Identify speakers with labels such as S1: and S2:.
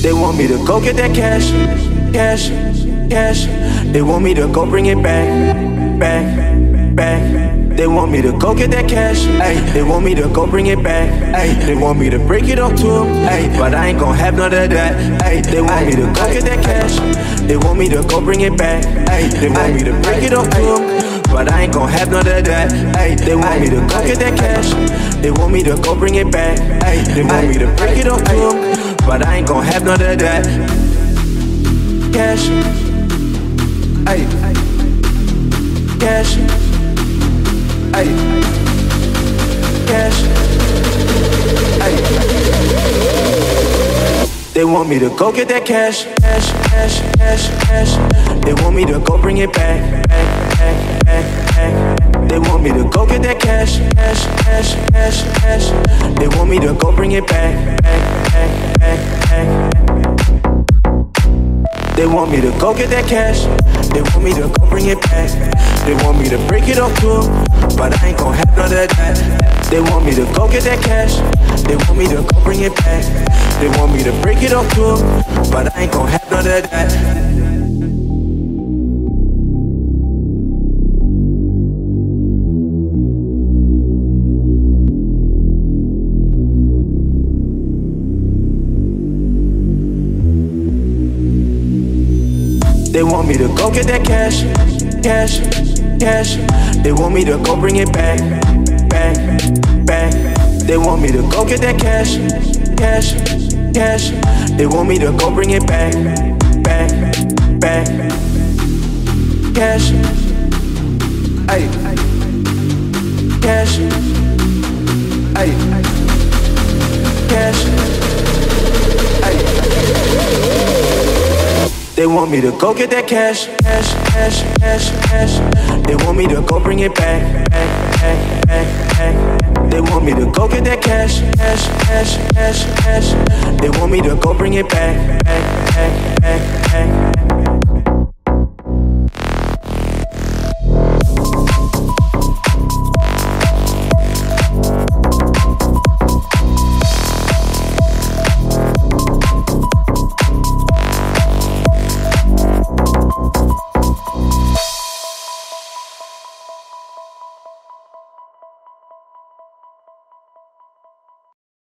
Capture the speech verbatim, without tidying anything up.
S1: They want me to go get that cash, cash, cash. They want me to go bring it back, back, back. They want me to go get that cash, ay. They want me to go bring it back, ay. They want me to break it up to them, ay. But I ain't gon' have none of that, ay. They want me to go get that cash. They want me to go bring it back, ay. They want me to break it up to them, but I ain't gon' have none of that, ay. They want me to go get that cash. They want me to go bring it back, ay. They want me to break it up to them, but I ain't gon' have none of that. Cash, ay. Cash, ay. Cash, ay. They want me to go get that cash, cash, cash, cash, cash. They want me to go bring it back, back, back, back, back. They want me to go get that cash, cash, cash, cash, cash. They want me to go bring it back, back, back, back, back. They want me to go get that cash. They want me to go bring it back. They want me to break it up to them, but I ain't gon' have none of that. They want me to go get that cash. They want me to go bring it back. They want me to break it up to them, but I ain't gon' have none of that. They want me to go get that cash, cash, cash. They want me to go bring it back, back, back. They want me to go get that cash, cash, cash. They want me to go bring it back, back, back. Cash, ay, cash, ay, cash, ay. They want me to go get that cash, cash, cash, cash, cash. They want me to go bring it back, back, back, back, back. They want me to go get that cash, cash, cash, cash, cash. They want me to go bring it back, back, back, back, back.